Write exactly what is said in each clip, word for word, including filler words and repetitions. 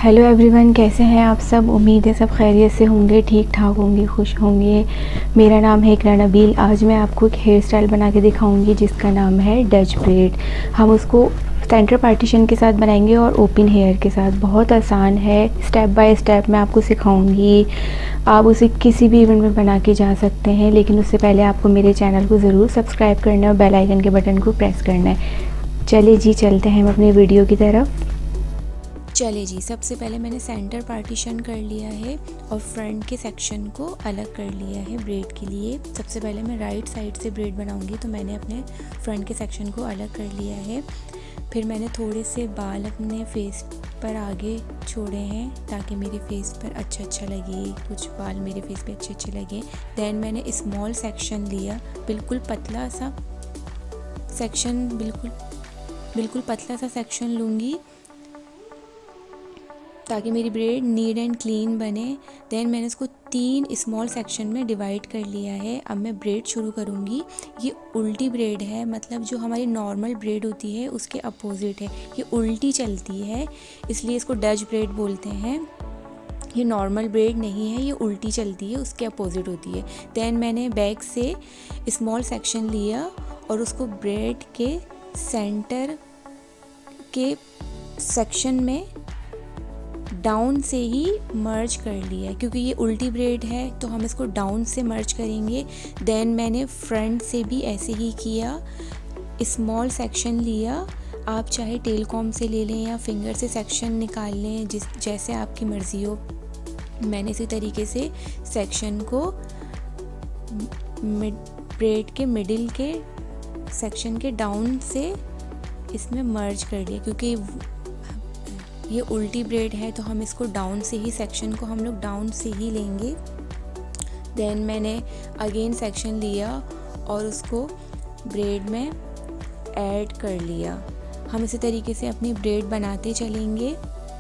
Hello everyone, कैसे हैं आप सब। उम्मीद है सब खैरियत से होंगे, ठीक ठाक होंगे, खुश होंगे। मेरा नाम है इकरा नबील। आज मैं आपको एक हेयर स्टाइल बना के दिखाऊंगी जिसका नाम है डच ब्रेड। हम उसको सेंटर पार्टीशन के साथ बनाएंगे और ओपन हेयर के साथ। बहुत आसान है, स्टेप बाय स्टेप मैं आपको सिखाऊंगी। आप उसे किसी भी इवेंट में बना के जा सकते हैं, लेकिन उससे पहले आपको मेरे चैनल को ज़रूर सब्सक्राइब करना है और बेल आइकन के बटन को प्रेस करना है। चलिए जी, चलते हैं हम अपने वीडियो की तरफ। चले जी, सबसे पहले मैंने सेंटर पार्टीशन कर लिया है और फ्रंट के सेक्शन को अलग कर लिया है ब्रेड के लिए। सबसे पहले मैं राइट साइड से ब्रेड बनाऊंगी, तो मैंने अपने फ्रंट के सेक्शन को अलग कर लिया है। फिर मैंने थोड़े से बाल अपने फेस पर आगे छोड़े हैं ताकि मेरे फेस पर अच्छा अच्छा लगे, कुछ बाल मेरे फेस पे अच्छे अच्छे लगे। देन मैंने स्मॉल सेक्शन लिया, बिल्कुल पतला सा सेक्शन, बिल्कुल बिल्कुल पतला सा सेक्शन लूँगी ताकि मेरी ब्रेड नीट एंड क्लीन बने। देन मैंने इसको तीन स्मॉल सेक्शन में डिवाइड कर लिया है। अब मैं ब्रेड शुरू करूँगी। ये उल्टी ब्रेड है, मतलब जो हमारी नॉर्मल ब्रेड होती है उसके अपोजिट है। ये उल्टी चलती है, इसलिए इसको डच ब्रेड बोलते हैं। ये नॉर्मल ब्रेड नहीं है, ये उल्टी चलती है, उसके अपोजिट होती है। देन मैंने बैक से स्मॉल सेक्शन लिया और उसको ब्रेड के सेंटर के सेक्शन में डाउन से ही मर्ज कर लिया। क्योंकि ये उल्टी ब्रेड है तो हम इसको डाउन से मर्ज करेंगे। देन मैंने फ्रंट से भी ऐसे ही किया, स्मॉल सेक्शन लिया। आप चाहे टेल कॉम से ले लें या फिंगर से सेक्शन निकाल लें, जिस जैसे आपकी मर्ज़ी हो। मैंने इसी तरीके से सेक्शन को ब्रेड के मिडिल के सेक्शन के डाउन से इसमें मर्ज कर लिया। क्योंकि ये उल्टी ब्रेड है तो हम इसको डाउन से ही, सेक्शन को हम लोग डाउन से ही लेंगे। देन मैंने अगेन सेक्शन लिया और उसको ब्रेड में ऐड कर लिया। हम इसी तरीके से अपनी ब्रेड बनाते चलेंगे।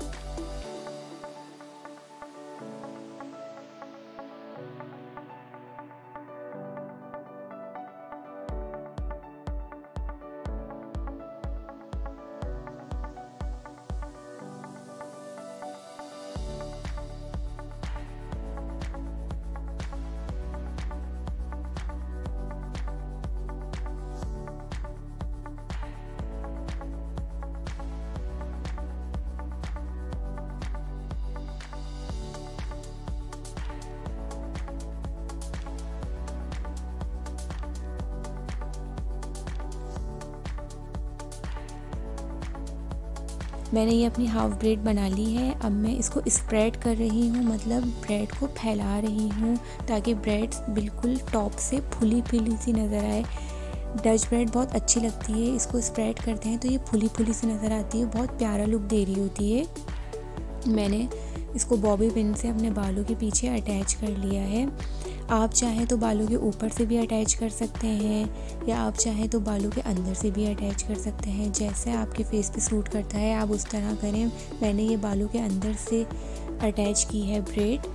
मैंने ये अपनी हाफ ब्रेड बना ली है। अब मैं इसको स्प्रेड कर रही हूँ, मतलब ब्रेड को फैला रही हूँ ताकि ब्रेड बिल्कुल टॉप से फुली फुली सी नज़र आए। डच ब्रेड बहुत अच्छी लगती है, इसको स्प्रेड करते हैं तो ये फुली फुली सी नज़र आती है, बहुत प्यारा लुक दे रही होती है। मैंने इसको बॉबी पिन से अपने बालों के पीछे अटैच कर लिया है। आप चाहें तो बालों के ऊपर से भी अटैच कर सकते हैं या आप चाहें तो बालों के अंदर से भी अटैच कर सकते हैं। जैसे आपके फेस पे सूट करता है आप उस तरह करें। मैंने ये बालों के अंदर से अटैच की है ब्रेड।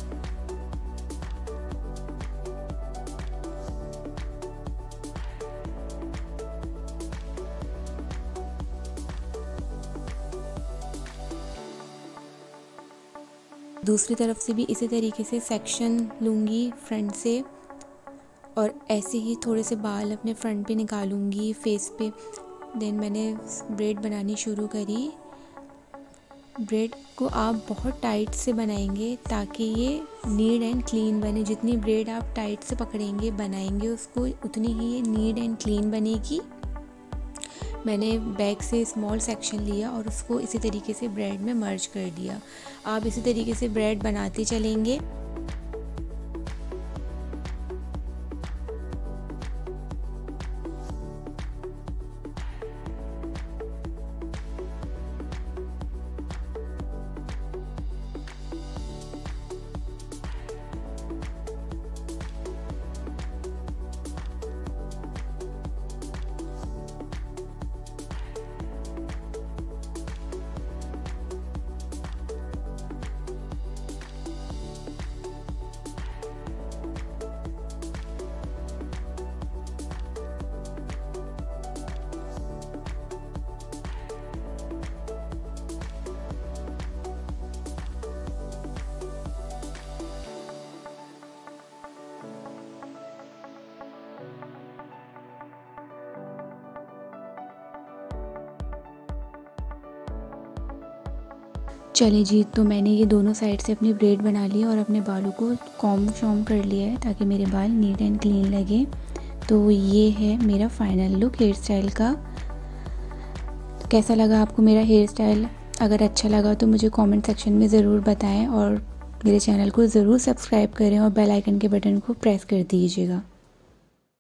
दूसरी तरफ से भी इसी तरीके से सेक्शन लूँगी फ्रंट से और ऐसे ही थोड़े से बाल अपने फ्रंट पे निकालूंगी फेस पे। देन मैंने ब्रेड बनानी शुरू करी। ब्रेड को आप बहुत टाइट से बनाएंगे ताकि ये नीट एंड क्लीन बने। जितनी ब्रेड आप टाइट से पकड़ेंगे बनाएंगे उसको, उतनी ही ये नीट एंड क्लीन बनेगी। मैंने बैक से स्मॉल सेक्शन लिया और उसको इसी तरीके से ब्रेड में मर्ज कर दिया। आप इसी तरीके से ब्रेड बनाते चलेंगे। चले जी, तो मैंने ये दोनों साइड से अपनी ब्रेड बना ली और अपने बालों को कॉम्ब शॉम्ब कर लिया है ताकि मेरे बाल नीट एंड क्लीन लगे। तो ये है मेरा फाइनल लुक हेयर स्टाइल का। कैसा लगा आपको मेरा हेयर स्टाइल? अगर अच्छा लगा तो मुझे कमेंट सेक्शन में ज़रूर बताएं और मेरे चैनल को ज़रूर सब्सक्राइब करें और बेल आइकन के बटन को प्रेस कर दीजिएगा।